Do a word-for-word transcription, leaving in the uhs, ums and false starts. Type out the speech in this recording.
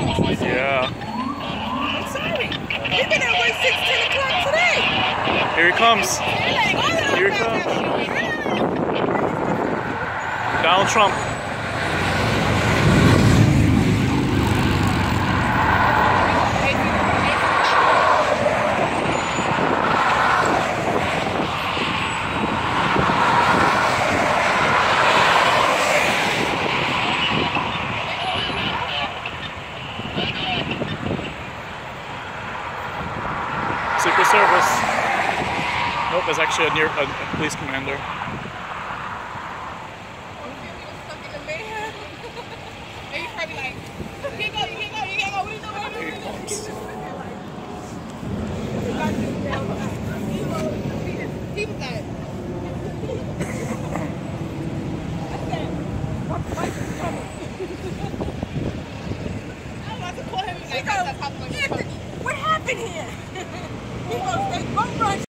Yeah. I'm sorry. We've been at work since ten o'clock today. Here he comes. Here he comes. Donald Trump. Secret Service. Nope, that's actually a near a, a police commander. What happened here? He goes, they both run.